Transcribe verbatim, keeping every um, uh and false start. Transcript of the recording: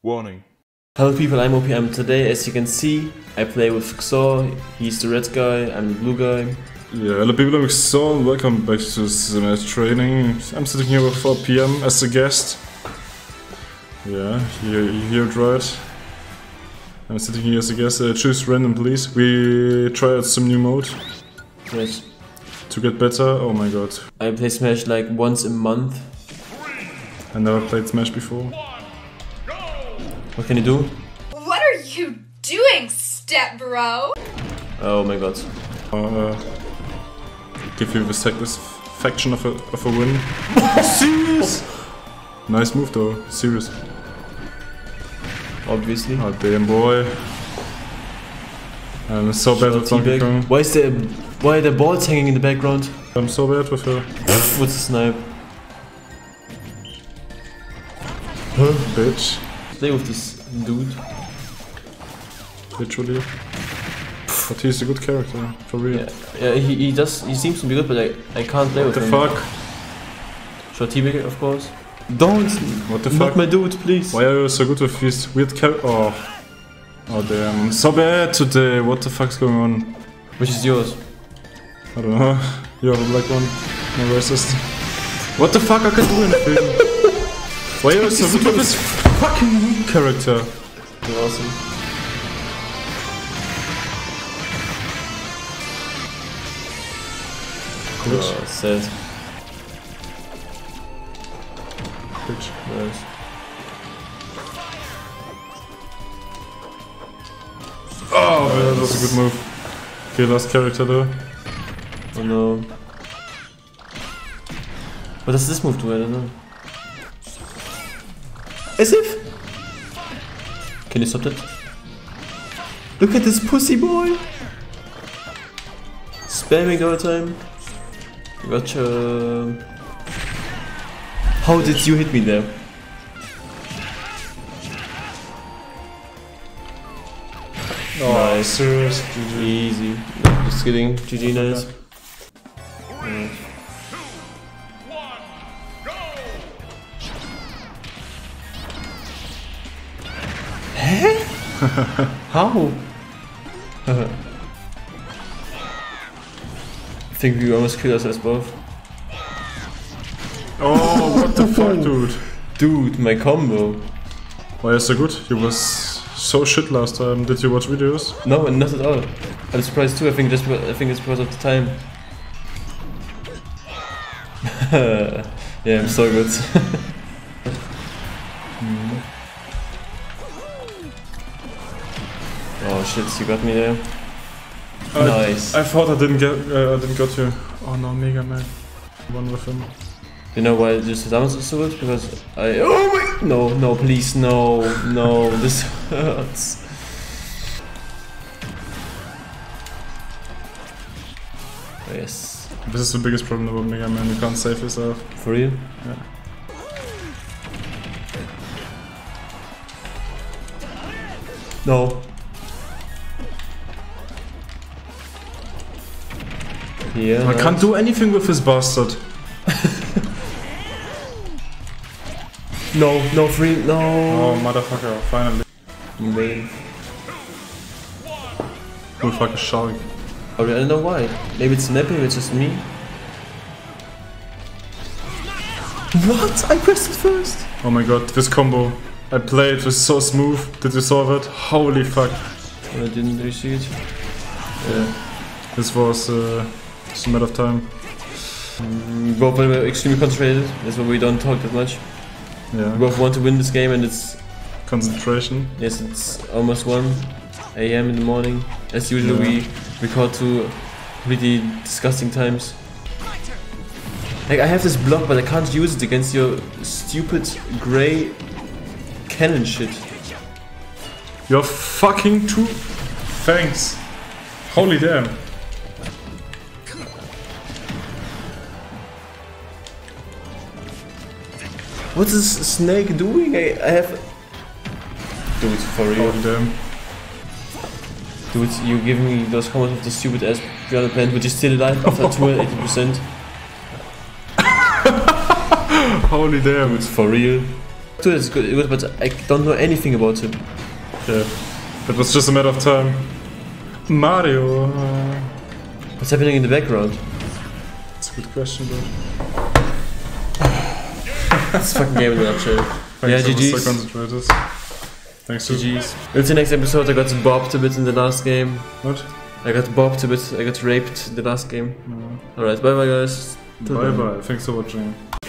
Warning. Hello people, I'm O P M. Today, as you can see, I play with Xor. He's the red guy, I'm the blue guy. Yeah, hello people, I'm Xor and welcome back to Smash Training. I'm sitting here with O P M as a guest. Yeah, you, you hear it right. I'm sitting here as a guest. Uh, choose random please. We try out some new mode. Yes. To get better. Oh my god. I play Smash like once a month. I never played Smash before. What can you do? What are you doing, step bro? Oh my god. Uh, give you the satisfaction of a, of a win. Serious? Nice move though, serious. Obviously. Oh damn boy. I'm so bad with Donkey Kong. Why is the why are the balls hanging in the background? I'm so bad with her. What's the snipe? Huh? Bitch. Play with this dude. Literally. But he's a good character, for real. Yeah, yeah he, he does, he seems to be good, but I, I can't play what with him. What the fuck? Short T-Bag, of course. Don't! What the Not fuck? my dude, please! Why are you so good with these weird characters? Oh. Oh damn, I'm so bad today, what the fuck's going on? Which is yours? I don't know. You're the black one. No racist. What the fuck, I can't do anything. Why are you so good with this fucking character? You're awesome. Bitch. Oh, sad. Bitch. Nice. Oh, man, that was a good move. Okay, last character though. Oh no. What does this move do? I don't know. As if! Can you stop that? Look at this pussy boy! Spamming all the time. Gotcha. How did you hit me there? Oh, nice. Serious? G G. Easy. No, just kidding. G G, nice. Okay. How? I think we almost killed ourselves both. Oh, what the fuck, dude? Dude, my combo. Why is so good? You was so shit last time. Did you watch videos? No, not at all. I'm surprised too. I think just I think it's because of the time. Yeah, I'm so good. mm. Oh shit, you got me there. I, Nice. I thought I didn't get. Uh, I didn't got you. Oh no, Mega Man. One with him. You know why this sounds so good? Because I. Oh my! No, no, please, no, no. This hurts. Oh, yes. This is the biggest problem about Mega Man. You can't save yourself. For real? Yeah. No. Yeah. I can't do anything with this bastard. No, no, free, no. Oh, motherfucker, finally. Man. Who the fuck is shark? Oh, I don't know why. Maybe it's snapping, maybe it's just me. What? I pressed it first. Oh my god, this combo. I played, it was so smooth. Did you saw that? Holy fuck. I didn't really see it. Yeah. This was uh, just a matter of time. We both were extremely concentrated. That's why we don't talk that much. Yeah. We both want to win this game, and it's concentration. Yes, it's almost one A M in the morning. As usual, yeah. We record to really disgusting times. Like I have this block, but I can't use it against your stupid grey cannon shit. You're fucking too. Thanks. Holy damn. What's this snake doing? I, I have... Dude, for real. Holy damn. Dude, you give me those comments of the stupid ass piano plant, which is still alive after two hundred eighty percent. Holy damn. Dude, for real. Dude, it's good, good, but I don't know anything about him. Yeah, it was just a matter of time. Mario. What's happening in the background? That's a good question, bro. This fucking game in a nutshell. Yeah, Thanks, I G was G's. so concentrated. Thanks, G G G's. Until the next episode, I got bopped a bit in the last game. What? I got bopped a bit, I got raped in the last game. Alright, bye bye guys. Till Bye then. bye. Thanks for watching.